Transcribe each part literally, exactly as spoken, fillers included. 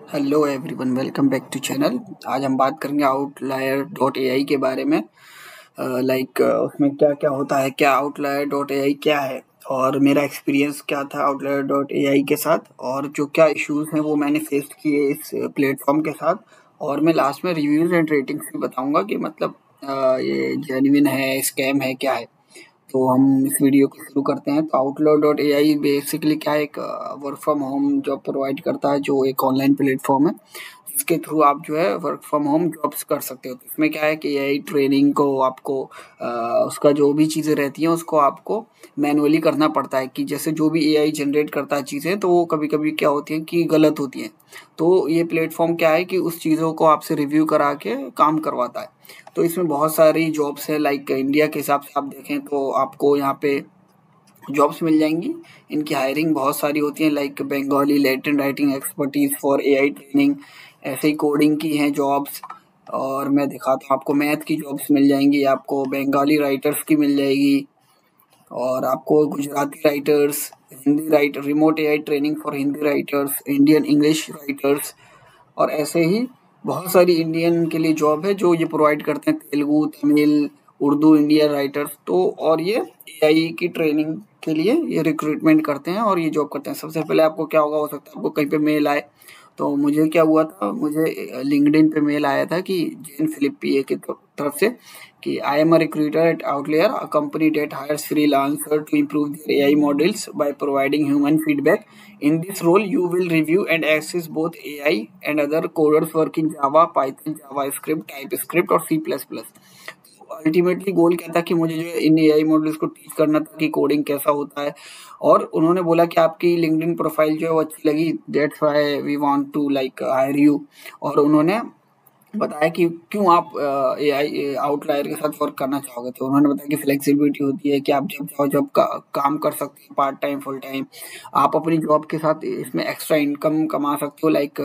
Hello everyone, welcome back to channel. आज हम बात करेंगे आउटलायर डॉट ए आई के बारे में। लाइक उसमें क्या क्या होता है, क्या आउटलायर डॉट ए आई क्या है और मेरा एक्सपीरियंस क्या था आउटलायर डॉट ए आई के साथ, और जो क्या इश्यूज हैं वो मैंने फेस किए इस प्लेटफॉर्म के साथ। और मैं लास्ट में रिव्यूज एंड रेटिंग्स भी बताऊंगा कि मतलब अ, ये जेन्युइन है, स्कैम है, क्या है। तो हम इस वीडियो को शुरू करते हैं। तो Outlier dot A I basically क्या है, एक work from home job provide करता है, जो एक ऑनलाइन प्लेटफॉर्म है जिसके थ्रू आप जो है वर्क फ्रॉम होम जॉब्स कर सकते हो। तो इसमें क्या है कि ए आई ट्रेनिंग को आपको अ, उसका जो भी चीज़ें रहती हैं उसको आपको मैनुअली करना पड़ता है। कि जैसे जो भी ए आई जनरेट करता है चीज़ें, तो वो कभी कभी क्या होती हैं कि गलत होती हैं। तो ये प्लेटफॉर्म क्या है कि उस चीज़ों को आपसे रिव्यू करा के काम करवाता है। तो इसमें बहुत सारी जॉब्स हैं। लाइक इंडिया के हिसाब से आप देखें तो आपको यहाँ पे जॉब्स मिल जाएंगी। इनकी हायरिंग बहुत सारी होती है, like Bengali Latin writing expertise for A I training, ऐसे ही कोडिंग की हैं जॉब्स। और मैं दिखाता हूँ आपको, मैथ की जॉब्स मिल जाएंगी, आपको बंगाली राइटर्स की मिल जाएगी, और आपको Gujarati writers, Hindi writer, remote A I training for Hindi writers, Indian English writers, और ऐसे ही बहुत सारी इंडियन के लिए जॉब है जो ये प्रोवाइड करते हैं, तेलुगु, तमिल, उर्दू इंडियन राइटर्स। तो और ये ए आई की ट्रेनिंग के लिए ये रिक्रूटमेंट करते हैं और ये जॉब करते हैं। सबसे पहले आपको क्या होगा, हो सकता है आपको कहीं पे मेल आए। तो मुझे क्या हुआ था, मुझे लिंक्डइन पे मेल आया था कि जेन फिलिप पी ए की तरफ से कि I am a recruiter at Outlier, a company that hires freelancer to improve their A I models by providing human feedback. In this role, you will review and assess both A I and other coders work in Java, Python, JavaScript, TypeScript और C plus plus. Ultimately goal क्या था कि मुझे जो है इन ए आई models को teach करना था कि कोडिंग कैसा होता है। और उन्होंने बोला कि आपकी लिंक्डइन प्रोफाइल जो है वो अच्छी लगी, that's why we want to like hire you. और उन्होंने बताया कि क्यों आप ए आई आउटलायर के साथ वर्क करना चाहोगे। तो उन्होंने बताया कि फ्लेक्सिबिलिटी होती है कि आप जब चाहो जब का, काम कर सकते हैं, पार्ट टाइम फुल टाइम। आप अपनी जॉब के साथ इसमें एक्स्ट्रा इनकम कमा सकते हो। लाइक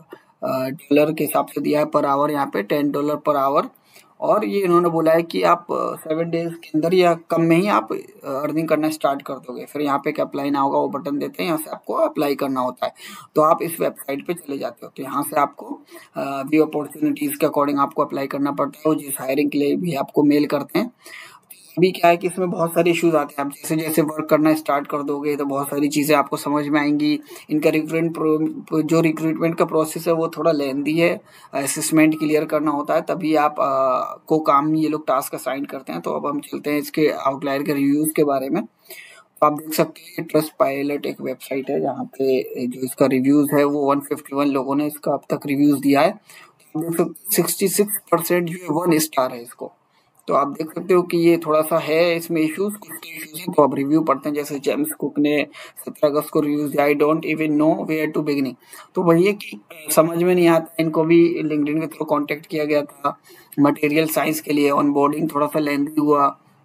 डॉलर के हिसाब से दिया है पर आवर, यहाँ पे टेन डॉलर पर आवर। और ये इन्होंने बोला है कि आप सेवन डेज के अंदर या कम में ही आप अर्निंग करना स्टार्ट कर दोगे। फिर यहाँ पे एक अप्लाई ना होगा, वो बटन देते हैं, यहाँ से आपको अप्लाई करना होता है। तो आप इस वेबसाइट पे चले जाते हो, तो यहाँ से आपको भी अपॉर्चुनिटीज के अकॉर्डिंग आपको अप्लाई करना पड़ता है, जिस हायरिंग के लिए भी आपको मेल करते हैं। अभी क्या है कि इसमें बहुत सारे इश्यूज आते हैं। आप जैसे जैसे वर्क करना स्टार्ट कर दोगे तो बहुत सारी चीज़ें आपको समझ में आएंगी। इनका रिक्रूटमेंट, जो रिक्रूटमेंट का प्रोसेस है वो थोड़ा लेंदी है। असेसमेंट क्लियर करना होता है, तभी आप आ, को काम ये लोग टास्क असाइन करते हैं। तो अब हम चलते हैं इसके आउटलायर के रिव्यूज़ के बारे में। तो आप देख सकते हैं ट्रस्ट पायलट एक वेबसाइट है जहाँ पे जो इसका रिव्यूज़ है वो वन फिफ्टी वन लोगों ने इसका अब तक रिव्यूज़ दिया है। तो देख सकते सिक्सटी सिक्स परसेंट जो है वन स्टार है इसको। तो आप देख सकते हो कि ये थोड़ा सा है इसमें इश्यूज, कुछ इश्यूज हैं। तो आप रिव्यू पढ़ते हैं। जैसे जेम्स कुक ने सत्रह अगस्त को रिव्यूज दिया, I don't even know where to beginning. तो वही है कि समझ में नहीं आता। इनको भी लिंक्डइन के थ्रू कांटेक्ट किया गया था मटेरियल साइंस के लिए। ऑनबोर्डिंग थोड़ा सा लेंदी हुआ।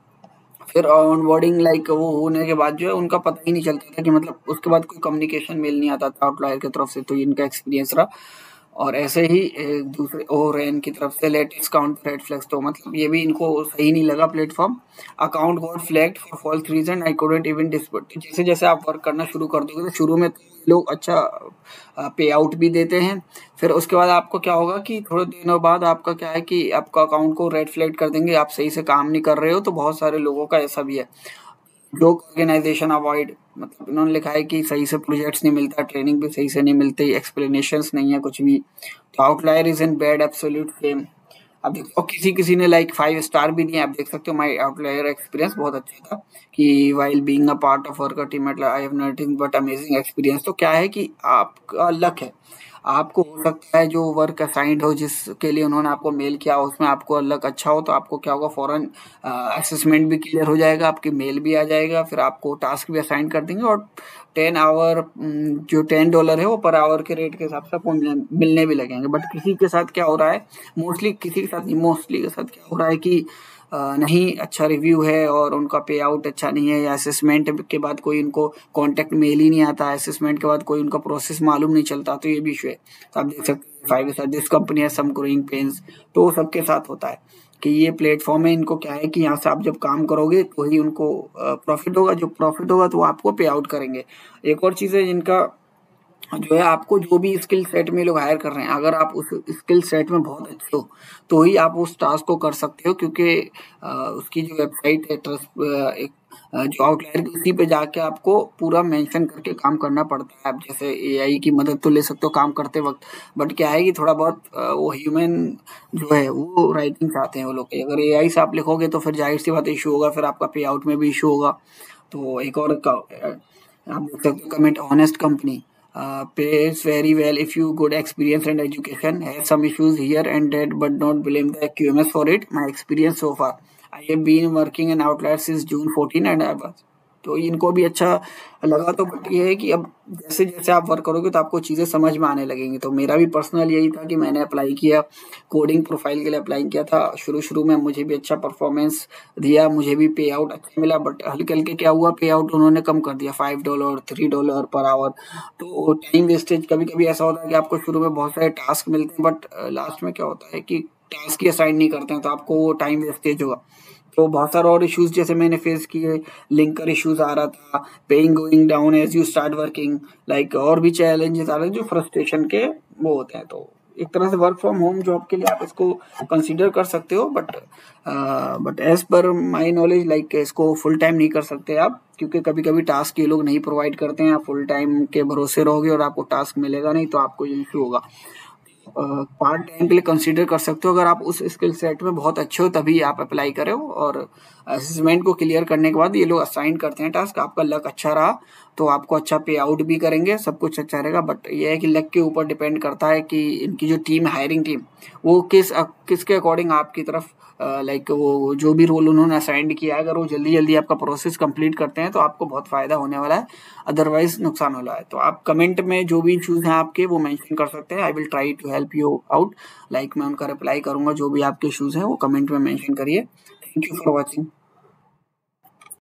फिर ऑनबोर्डिंग लाइक वो होने के बाद जो है उनका पता ही नहीं चलता था कि मतलब उसके बाद कोई कम्युनिकेशन मेल नहीं आता था आउटलायर की तरफ से। तो इनका एक्सपीरियंस रहा। और ऐसे ही एक दूसरे ओ रैन की तरफ से लेटेस्ट काउंट रेड फ्लैग्स, तो मतलब ये भी इनको सही नहीं लगा platform. Account got flagged for false reason, I couldn't even dispute. जैसे जैसे आप वर्क करना शुरू कर दोगे तो शुरू में लोग अच्छा पे आउट भी देते हैं। फिर उसके बाद आपको क्या होगा कि थोड़े दिनों बाद आपका क्या है कि आपका अकाउंट को रेड फ्लैग कर देंगे, आप सही से काम नहीं कर रहे हो। तो बहुत सारे लोगों का ऐसा भी है। लोग ऑर्गेनाइजेशन अवॉइड, मतलब इन्होंने लिखा है कि सही से प्रोजेक्ट्स नहीं मिलता, ट्रेनिंग भी सही से नहीं मिलती, एक्सप्लेनेशंस नहीं है कुछ भी। तो Outlier is in bad absolute fame. अब देखो किसी किसी ने लाइक फाइव स्टार भी दिए। आप देख सकते हो माय आउटलायर एक्सपीरियंस बहुत अच्छा था कि while being a part of worker team मतलब I have nothing but amazing experience. तो क्या है कि आपका लक है। आपको हो सकता है जो वर्क असाइंड हो, जिसके लिए उन्होंने आपको मेल किया, उसमें आपको लक अच्छा हो तो आपको क्या होगा, फौरन असेसमेंट भी क्लियर हो जाएगा, आपकी मेल भी आ जाएगा, फिर आपको टास्क भी असाइन कर देंगे। और टेन आवर जो टेन डॉलर है वो पर आवर के रेट के हिसाब से आपको मिलने भी लगेंगे। बट किसी के साथ क्या हो रहा है, मोस्टली किसी के साथ नहीं, मोस्टली के साथ क्या हो रहा है कि नहीं अच्छा रिव्यू है और उनका पे आउट अच्छा नहीं है, या असेसमेंट के बाद कोई उनको कांटेक्ट मेल ही नहीं आता, असेसमेंट के बाद कोई उनका प्रोसेस मालूम नहीं चलता। तो ये भी इशू है। तो आप देख सकते हैं फाइव के साथ दिस कंपनी है सम ग्रोइंग पेन्स। तो सबके साथ होता है कि ये प्लेटफॉर्म है, इनको क्या है कि यहाँ से आप जब काम करोगे तो ही उनको प्रॉफिट होगा। जो प्रॉफिट होगा तो वो आपको पे आउट करेंगे। एक और चीज़ है, इनका जो है आपको जो भी स्किल सेट में लोग हायर कर रहे हैं, अगर आप उस स्किल सेट में बहुत अच्छे हो तो ही आप उस टास्क को कर सकते हो, क्योंकि अ, उसकी जो वेबसाइट है ट्रस्ट एक अ, जो आउटलायर की, उसी पे जाके आपको पूरा मेंशन करके काम करना पड़ता है। आप जैसे एआई की मदद तो ले सकते हो काम करते वक्त, बट क्या है कि थोड़ा बहुत अ, वो ह्यूमन जो है वो राइटिंग चाहते हैं वो लोग। अगर एआई से आप लिखोगे तो फिर जाहिर सी बात इशू होगा, फिर आपका पे आउट में भी इशू होगा। तो एक और का, आप देख सकते हो comment, honest company pays very well if you good experience and education, has some issues here and that but not blame the Q M S for it. My experience so far, I have been working in Outlier since June fourteen and I was, तो इनको भी अच्छा लगा। तो but ये है कि अब जैसे जैसे आप वर्क करोगे तो आपको चीज़ें समझ में आने लगेंगी। तो मेरा भी पर्सनल यही था कि मैंने अप्लाई किया, कोडिंग प्रोफाइल के लिए अप्लाई किया था। शुरू शुरू में मुझे भी अच्छा परफॉर्मेंस दिया, मुझे भी पे आउट अच्छा मिला, बट हल्के हल्के क्या हुआ, पे आउट उन्होंने कम कर दिया, five dollar three dollar per hour. तो टाइम वेस्टेज, कभी कभी ऐसा होता है कि आपको शुरू में बहुत सारे टास्क मिलते हैं बट लास्ट में क्या होता है कि टास्क ही असाइन नहीं करते हैं, तो आपको वो टाइम वेस्टेज होगा। तो बहुत सारे और इश्यूज जैसे मैंने फेस किए, लिंकर इश्यूज आ रहा था, paying going down as you start working, like और भी चैलेंजेस आ रहे हैं जो फ्रस्ट्रेशन के वो होते हैं। तो एक तरह से वर्क फ्रॉम होम जॉब के लिए आप इसको कंसीडर कर सकते हो, but but as per my knowledge like इसको फुल टाइम नहीं कर सकते आप, क्योंकि कभी कभी टास्क ये लोग नहीं प्रोवाइड करते हैं। आप फुल टाइम के भरोसे रहोगे और आपको टास्क मिलेगा नहीं, तो आपको ये इशू होगा। पार्ट टाइम के लिए कंसीडर कर सकते हो, अगर आप उस स्किल सेट में बहुत अच्छे हो तभी आप अप्लाई करो। और असेसमेंट को क्लियर करने के बाद ये लोग असाइन करते हैं टास्क, आपका लक अच्छा रहा तो आपको अच्छा पे आउट भी करेंगे, सब कुछ अच्छा रहेगा। बट ये है कि लक के ऊपर डिपेंड करता है कि इनकी जो टीम, हायरिंग टीम, वो किस किसके अकॉर्डिंग आपकी तरफ लाइक वो जो भी रोल उन्होंने असाइन किया है, अगर वो जल्दी जल्दी आपका प्रोसेस कंप्लीट करते हैं तो आपको बहुत फायदा होने वाला है, अदरवाइज नुकसान वाला है। तो आप कमेंट में जो भी इश्यूज हैं आपके वो मेंशन कर सकते हैं, I will try to help you out. Like मैं उनका रिप्लाई करूंगा, जो भी आपके इश्यूज हैं वो कमेंट में मेंशन करिए। Thank you for watching.